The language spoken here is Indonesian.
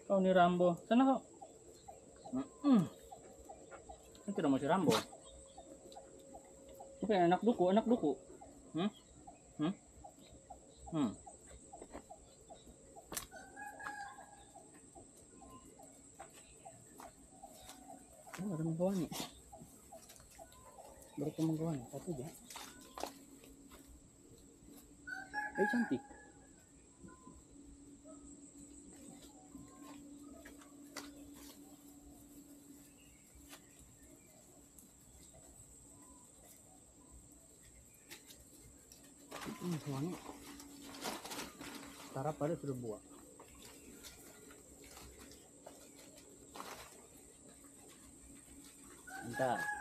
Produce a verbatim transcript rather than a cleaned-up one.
Kau ni Rambo. Sana kau. Mm-mm. Ini tidak mau si Rambo. Itu kayak anak duku, anak duku. Hmm? Hmm? Hmm. Oh, ada menggawanya. Baru ke menggawanya, satu aja. Eh, cantik. Hmm, semuanya. Tarap pada sudah buat. Bentar.